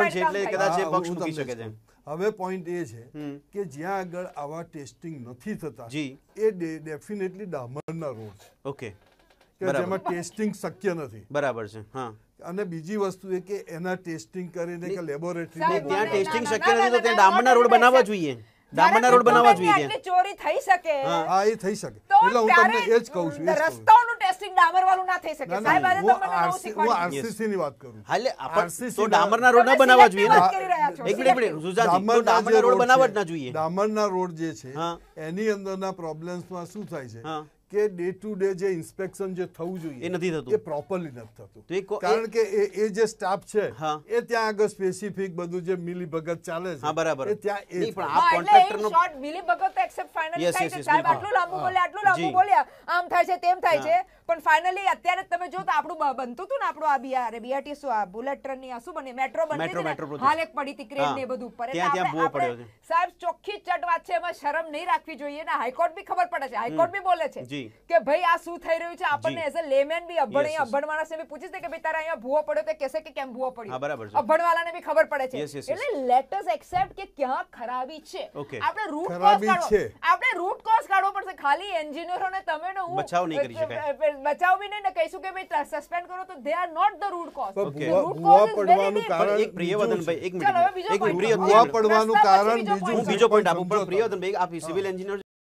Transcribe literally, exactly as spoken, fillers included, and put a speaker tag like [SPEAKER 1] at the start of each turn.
[SPEAKER 1] પણ છે એટલે કદાચ એ પક્ષ મૂકી શકે છે.
[SPEAKER 2] હવે પોઈન્ટ એ છે કે જ્યાં આગળ આવા ટેસ્ટિંગ નથી થતા
[SPEAKER 1] જી
[SPEAKER 2] એ ડેફિનેટલી ડામરના રોડ છે.
[SPEAKER 1] ઓકે,
[SPEAKER 2] કે જેમાં ટેસ્ટિંગ શક્ય નથી.
[SPEAKER 1] બરાબર છે. હા,
[SPEAKER 2] અને બીજી વસ્તુ એ કે એના ટેસ્ટિંગ કરીને કે લેબોરેટરી
[SPEAKER 1] ત્યાં ટેસ્ટિંગ શક્ય નથી તો ત્યાં ડામરના રોડ બનાવવા જોઈએ. ડામરના રોડ બનાવવા જોઈએ.
[SPEAKER 3] એટલી ચોરી થઈ શકે.
[SPEAKER 2] હા, એ થઈ શકે. એટલે હું તમને એ જ કહું છું.
[SPEAKER 3] રસ્તાઓનું ટેસ્ટિંગ ડામર વાળું ના થઈ શકે. સાહેબ આજે તમને નવું શીખવાડ્યું.
[SPEAKER 2] હું આરસીસી ની વાત કરું.
[SPEAKER 1] હાલે આપણે તો ડામરના રોડ ના બનાવવા જોઈએ ને. એક મિનિટ એક મિનિટ રુઝાનજી, તો ડામરના રોડ બનાવવા જ ના જોઈએ.
[SPEAKER 2] ડામરના રોડ જે છે એની અંદરના પ્રોબ્લેમ્સમાં શું થાય છે કે ડે ટુ ડે જે ઇન્સ્પેક્શન જે થવું જોઈએ
[SPEAKER 1] એ નથી થતું,
[SPEAKER 2] એ પ્રોપરલી નથી થતું. કારણ કે એ જે સ્ટાફ છે એ ત્યાં આગળ સ્પેસિફિક બધું જે મિલી ભગત ચાલે છે.
[SPEAKER 1] હા, બરાબર.
[SPEAKER 2] એ ત્યાં એ
[SPEAKER 3] પણ આ કોન્ટ્રાક્ટરનો શોર્ટ મિલી ભગત એક્સેપ્ટ ફાઇનલી થાય છે. સાહેબ આટલું લાંબુ બોલ્યા, આટલું લાંબુ બોલ્યા, આમ થાય છે, તેમ થાય છે, પણ ફાઇનલી અત્યારે તમે જો તો આપણું બનતું હતું ને, આપણું આ બીઆર બીઆરટી શું આ બુલેટ ટ્રેન ની આ શું બને મેટ્રો બની હાલ એક પડી હતી ક્રેન ને બધું ઉપર. એટલે સાહેબ ચોખ્ખી ચટ વાત છે, એમાં શરમ નહીં રાખવી જોઈએ ને. હાઈકોર્ટ બી ખબર પડે છે, હાઈકોર્ટ બી બોલે છે કે ભાઈ આ શું થઈ રહ્યું છે. આપણને એઝ અ લેમેન બી અભણ અહીં અભણ માણસને બી પૂછી દે કે ભાઈ તારા અહીંયા ભૂવો પડ્યો તો કહેશે કે કેમ ભૂવો પડ્યો. અભણ વાળાને બી ખબર પડે છે. એટલે લેટ અસ એક્સેપ્ટ કે ક્યાં ખરાબી છે. આપણે રૂટ કોઝ કાઢો, આપણે રૂટ કોઝ કાઢવો પડશે. ખાલી એન્જિનિયરોને તમે ને હું
[SPEAKER 1] બચાવ નહીં કરી શકાય.
[SPEAKER 3] બચાવ બી નહીં ને કહીશું કે ભાઈ સસ્પેન્ડ કરો તો they are not the root cause.
[SPEAKER 2] ભૂવા પડવાનું કારણ
[SPEAKER 1] એક પ્રિયવદનભાઈ એક મિનિટ એક
[SPEAKER 2] ભૂવા પડવાનું કારણ
[SPEAKER 1] બીજો પોઈન્ટ આપું. પણ પ્રિયવદનભાઈ આપ સિવિલ એન્જિનિયર